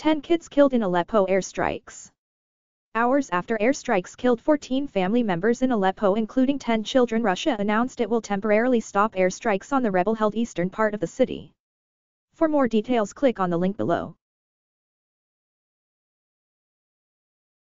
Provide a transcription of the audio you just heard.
10 kids killed in Aleppo airstrikes. Hours after airstrikes killed 14 family members in Aleppo including 10 children, Russia announced it will temporarily stop airstrikes on the rebel-held eastern part of the city. For more details, click on the link below.